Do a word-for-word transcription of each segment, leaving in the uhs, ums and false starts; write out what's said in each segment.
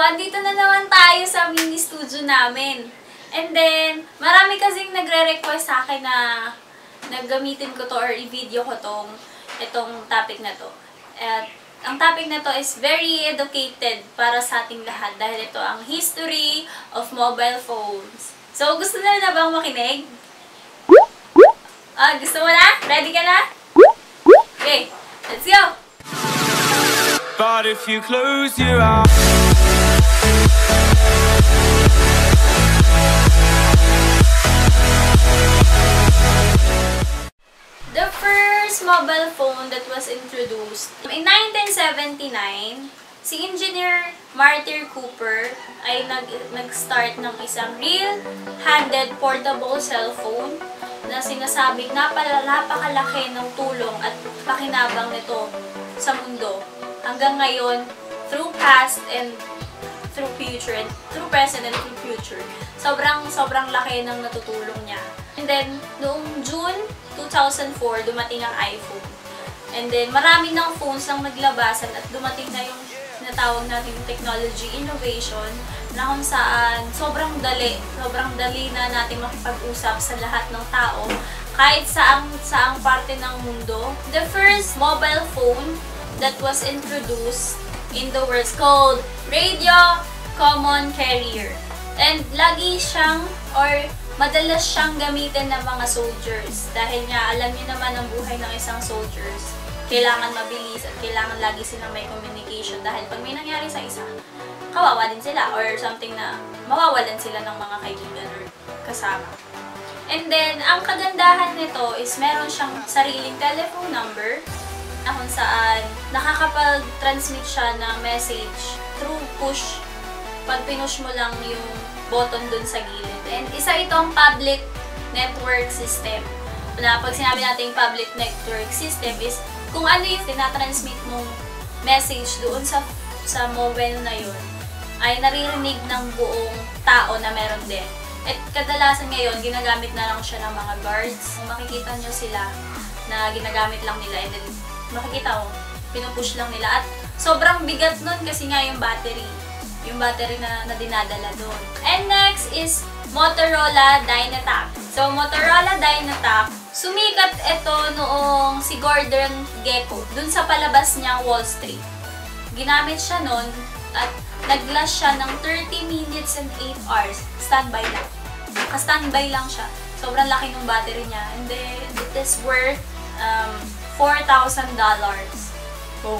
andito na naman tayo sa mini studio namin. And then, marami kasing nagre-request sa akin na naggamitin ko to or i-video ko tong itong topic na to. At ang topic na to is very educated para sa ating lahat dahil ito ang history of mobile phones. So, gusto na na bang makinig? Ah, gusto mo na? Ready ka na? Okay, let's go! But if you close your eyes, the first mobile phone that was introduced in nineteen seventy-nine, si Engineer Martin Cooper ay nag nag-start ng isang real-handed portable cellphone na sinasabing napala, napakalaki ng tulong at pakinabang nito sa mundo. Hanggang ngayon, through past and through future, and through present and through future, sobrang, sobrang laki ng natutulong niya. And then, noong June two thousand four, dumating ang iPhone. And then, marami ng phones lang naglabasan at dumating na yung tinatawag natin technology innovation na kung saan sobrang dali, sobrang dali na natin makipag-usap sa lahat ng tao kahit saang, saang parte ng mundo. The first mobile phone that was introduced in the world is called Radio Common Carrier. And lagi siyang, or madalas siyang gamitin ng mga soldiers. Dahil nga, alam niyo naman ang buhay ng isang soldiers. Kailangan mabilis at kailangan lagi silang may communication. Dahil pag may nangyari sa isa, kawawa din sila. Or something na mawawalan sila ng mga kaibigan or kasama. And then, ang kagandahan nito is meron siyang sariling telephone number na kung saan nakakapag-transmit siya ng message through push. Pag pinush mo lang yung button dun sa gilid. And isa itong public network system. Na pag sinabi natin public network system is kung ano yung tinatransmit mong message doon sa, sa mobile na yun ay naririnig ng buong tao na meron din. At kadalasan ngayon, ginagamit na lang siya ng mga guards. Kung makikita nyo sila na ginagamit lang nila and then makikita mo, pinupush lang nila. At sobrang bigat nun kasi nga yung battery. Yung battery na, na dinadala doon. And next is Motorola Dynatac. So, Motorola Dynatac, sumikat ito noong si Gordon Gekko, dun sa palabas niyang Wall Street. Ginamit siya nun at nag-last siya ng thirty minutes and eight hours. Standby lang. Naka-standby lang siya. Sobrang laki ng battery niya. And then, it is worth um, four thousand dollars. Oh.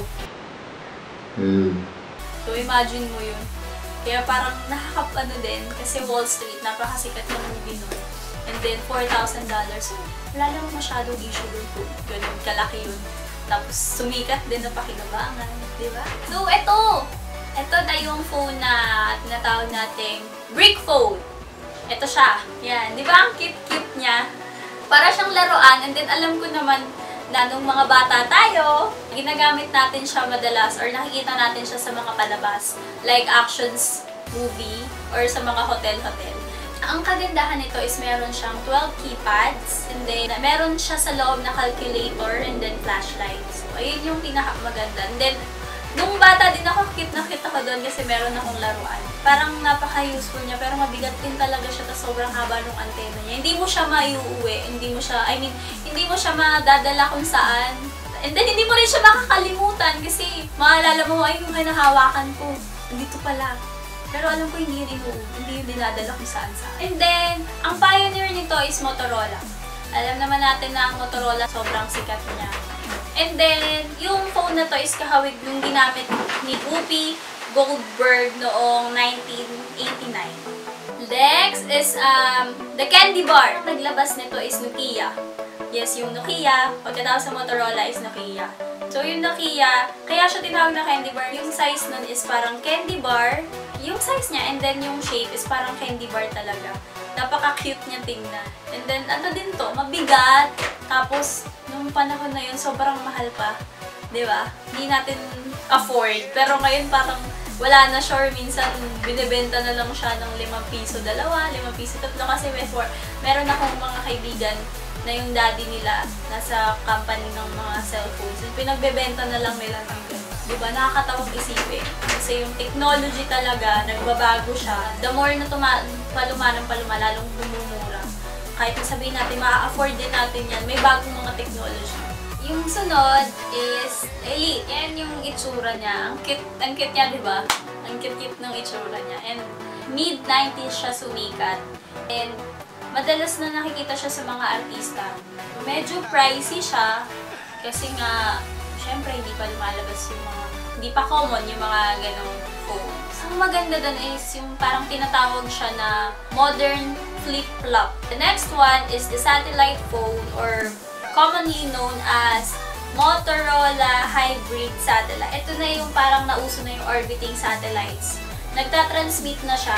Mm. So, imagine mo yun. Kaya parang nakakapano din kasi Wall Street, napakasikat ng movie nun. And then, four thousand dollars. So, wala naman masyadong issue dun po. Ganun, kalaki yun. Tapos, sumikat din na pakinabangan. Diba? So, ito! Ito na yung phone na tinatawag nating brick phone. Ito siya. Yan. Diba ang cute-cute niya? Para siyang laruan. And then, alam ko naman na nung mga bata tayo, ginagamit natin siya madalas or nakikita natin siya sa mga palabas. Like actions movie or sa mga hotel-hotel. Ang kagandahan nito is meron siyang twelve keypads and then meron siya sa loob na calculator and then flashlights. So, ayun yung pinakamaganda. And then, nung bata din ako, cute na cute ako doon kasi meron akong laruan. Parang napaka-useful niya pero mabigat din talaga siya tapos sobrang haba ng antena niya. Hindi mo siya maiuwi, hindi mo siya, I mean, hindi mo siya madadala kung saan. And then, hindi mo rin siya makakalimutan kasi maalala mo, ay, yung hinahawakan ko, dito pala. Pero alam ko hindi yun inuwi, hindi yun dinadala kung saan saan. And then, ang pioneer nito is Motorola. Alam naman natin na ang Motorola sobrang sikat niya. And then, yung phone na to is kahawig yung ginamit ni Whoopi Goldberg noong nineteen eighty-nine. Next is um, the candy bar. Naglabas nito is Nokia. Yes, yung Nokia. Pagkatapos sa Motorola is Nokia. So, yung Nokia, kaya siya tinawag na candy bar. Yung size nun is parang candy bar. Yung size niya and then yung shape is parang candy bar talaga. Napaka-cute niya tingnan. And then, ano din to, mabigat. Tapos, nung panahon na yun, sobrang mahal pa. Diba? Hindi natin afford. Pero ngayon parang wala na siya or minsan binibenta na lang siya ng limang piso dalawa, limang piso tatlo. Kasi before, meron akong mga kaibigan na yung daddy nila nasa company ng mga cellphones. Pinagbebenta na lang nila ng ganun. Diba? Nakakatawang isipin. Kasi yung technology talaga, nagbabago siya. The more na tuma paluma ng paluma, lalong bumumura. Kahit sabihin natin, maa-afford din natin yan, may bagong mga technology. Yung sunod is Elite. Yan yung itsura niya. Ang cute, ang cute niya, diba? Ang cute-cute ng itsura niya. And mid nineties siya sumikat. And madalas na nakikita siya sa mga artista. Medyo pricey siya kasi nga, syempre hindi pa lumalabas yung mga, hindi pa common yung mga ganong phones. Ang maganda dun is yung parang tinatawag siya na modern flip-flop. The next one is the satellite phone or commonly known as Motorola Hybrid Satellite. Ito na yung parang nauso na yung orbiting satellites. Nagtatransmit na siya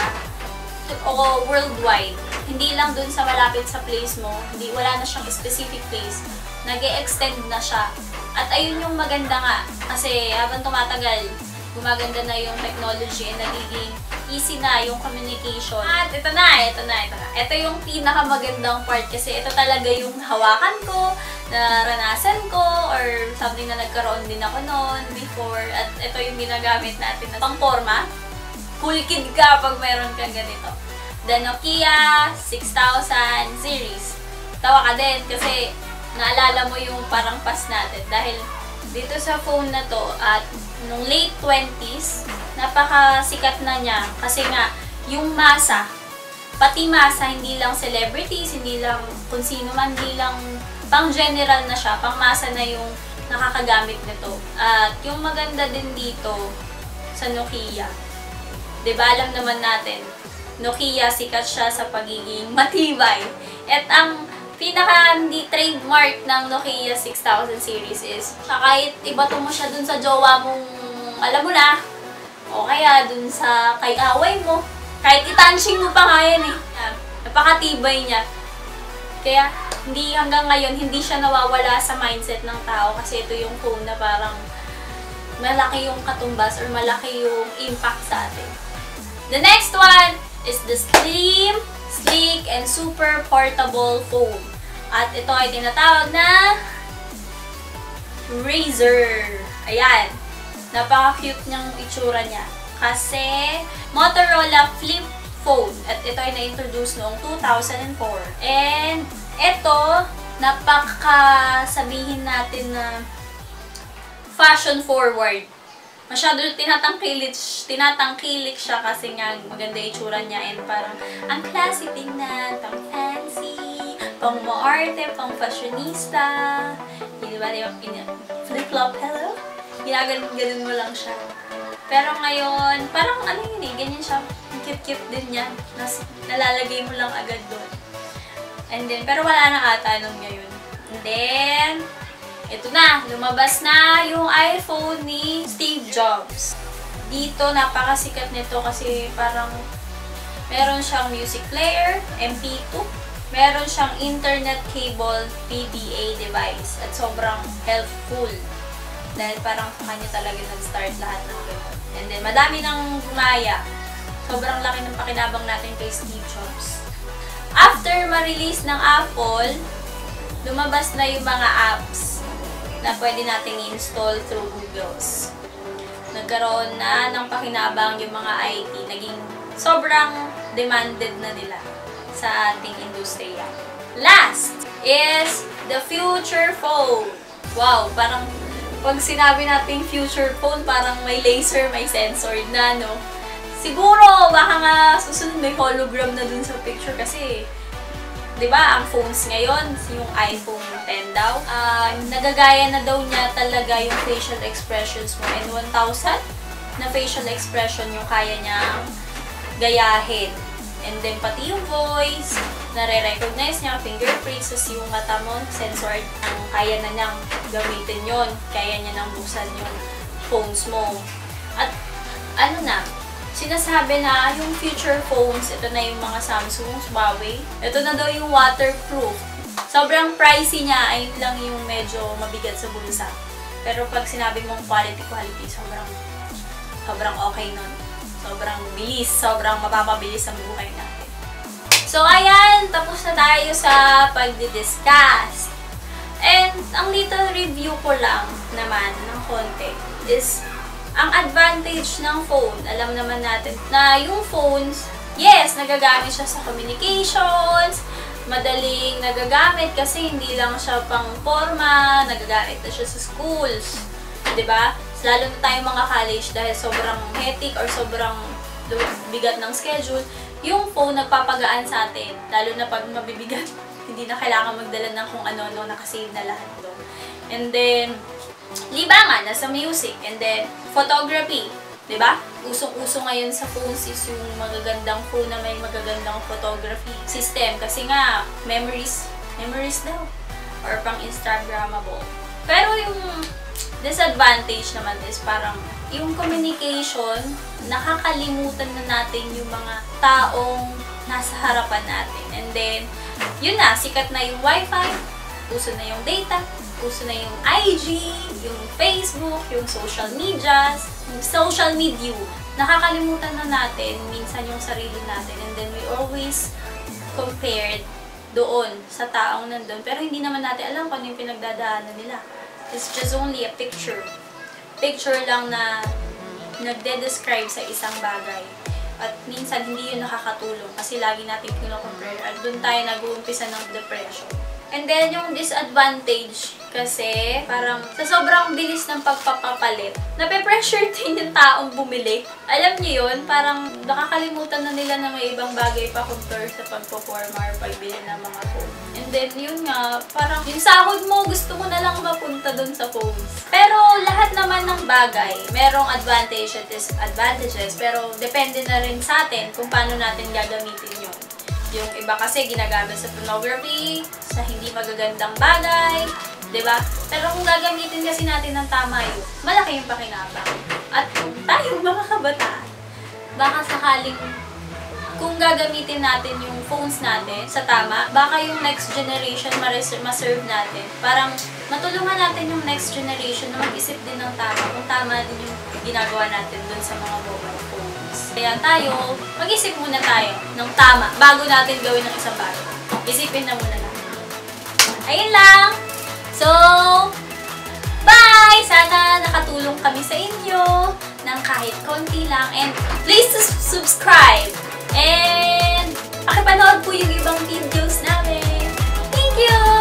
o worldwide. Hindi lang dun sa malapit sa place mo, hindi, wala na siyang specific place. Nag-e-extend na siya. At ayun yung maganda nga, kasi habang tumatagal, gumaganda na yung technology and nagiging easy na yung communication. At ito na, ito na, ito na. Ito yung pinakamagandang part kasi ito talaga yung hawakan ko, naranasan ko, or something na nagkaroon din ako noon before. At ito yung ginagamit natin na pang-forma. Cool kid ka pag meron kang ganito. The Nokia six thousand series. Tawa ka din kasi naalala mo yung parang pass natin dahil dito sa phone na to at nung late twenties, napakasikat na niya kasi nga yung masa, pati masa, hindi lang celebrities, hindi lang kung sino man, hindi lang pang general na siya, pang masa na yung nakakagamit nito. At yung maganda din dito sa Nokia, diba alam naman natin, Nokia sikat siya sa pagiging matibay. At ang pinaka hindi trademark ng Nokia six thousand series is kahit ibato mo siya dun sa jowa mong alam mo na, o kaya dun sa kay away mo, kahit itanching mo pa nga yan eh. Napakatibay niya. Kaya hindi hanggang ngayon, hindi siya nawawala sa mindset ng tao kasi ito yung phone na parang malaki yung katumbas or malaki yung impact sa atin. The next one is the slim, sleek, and super portable phone. At ito ay tinatawag na Razr. Ayan. Napaka-cute niyang itsura niya. Kasi Motorola flip phone. At ito ay na-introduce noong two thousand four. And ito, napaka sabihin natin na fashion forward. Masyado tinatangkilik, tinatangkilik siya kasi nga maganda yung itsura niya and parang ang classy tingnan, pang fancy, pang maarte, pang fashionista. Di ba? Flip-flop, hello? Ginaganon-ganon mo lang siya. Pero ngayon, parang ano yun eh, ganyan siya. Cute-cute din yan. Nas, nalalagay mo lang agad doon. And then, pero wala na ata nung ngayon. And then, ito na, lumabas na yung iPhone ni Steve Jobs. Dito, napakasikat nito kasi parang meron siyang music player, M P two, meron siyang internet cable P D A device at sobrang helpful. Dahil parang sa kanya talaga nag-start lahat ng gano'n. And then, madami nang gumaya. Sobrang laki ng pakinabang natin kay Steve Jobs. After ma-release ng Apple, lumabas na yung mga apps na pwede nating i-install through Googles. Nagkaroon na ng pakinabang yung mga I T. Naging sobrang demanded na nila sa ating industriya. Last is the future phone. Wow, parang pag sinabi natin future phone, parang may laser, may sensor na, no? Siguro, baka nga susunod may hologram na dun sa picture kasi diba, ang phones ngayon, yung iPhone ten daw, uh, nagagaya na daw niya talaga yung facial expressions mo. And one thousand na facial expression yung kaya niyang gayahin. And then, pati yung voice, nare-recognize niya, fingerprints, yung mata mo, sensor, ang kaya na niyang gamitin yon, kaya niya nang buksan yung phones mo. At, ano na, sinasabi na yung future phones, ito na yung mga Samsung, Huawei. Ito na daw yung waterproof. Sobrang pricey niya, ayun lang yung medyo mabigat sa bulsa. Pero pag sinabi mong quality, quality, sobrang, sobrang okay nun. Sobrang bilis, sobrang mapapabilis ang buhay natin. So, ayan, tapos na tayo sa pagdi-discuss. And, ang little review ko lang naman ng konti is Ang advantage ng phone, alam naman natin na yung phones, yes, nagagamit siya sa communications, madaling nagagamit kasi hindi lang siya pang forma, nagagamit na siya sa schools. Diba? Lalo na tayong mga college dahil sobrang hectic or sobrang bigat ng schedule, yung phone nagpapagaan sa atin, lalo na pag mabibigat, hindi na kailangan magdala ng kung ano-ano, nakasave na lahat doon. And then, libangan, nasa music, and then, photography, diba? Usong-uso ngayon sa phones is yung magagandang phone na may magagandang photography system, kasi nga, memories, memories daw, or pang Instagrammable. Pero yung disadvantage naman is parang, yung communication, nakakalimutan na natin yung mga taong nasa harapan natin. And then, yun na, sikat na yung wifi, uso na yung data, uso na yung I G, yung Facebook, yung social medias, yung social media. Nakakalimutan na natin minsan yung sarili natin. And then, we always compared doon sa taong nandun. Pero hindi naman natin alam kung ano yung pinagdadaanan nila. It's just only a picture. Picture lang na nagde-describe sa isang bagay. At minsan hindi yun nakakatulong kasi lagi natin kino-compare at doon tayo nag-uumpisa ng depression. And then yung disadvantage kasi parang sa sobrang bilis ng pagpapapalit, nape-pressure din yung taong bumili. Alam niyo yun, parang nakakalimutan na nila na may ibang bagay pa compare sa pagpo-forma or pagbili ng mga phone. And then yun nga, parang yung sahod mo gusto mo na lang mapunta dun sa phones. Pero lahat naman ng bagay, merong advantages at disadvantages, pero depende na rin sa atin kung paano natin gagamitin yun. Yung iba kasi ginagamit sa pornography, sa hindi magagandang bagay, diba? Pero kung gagamitin kasi natin ng tama yun, malaki yung pakinabang. At kung tayong mga kabataan, baka sakaling kung gagamitin natin yung phones natin sa tama, baka yung next generation ma-serve natin. Parang matulungan natin yung next generation na mag-isip din ng tama kung tama din yung ginagawa natin dun sa mga mobile phones. Kaya tayo, mag-isip muna tayo ng tama bago natin gawin ng isang bagay. Isipin na muna natin. Ayun lang! So, bye! Sana nakatulong kami sa inyo ng kahit konti lang. And please subscribe! And pakipanood po yung ibang videos namin. Thank you!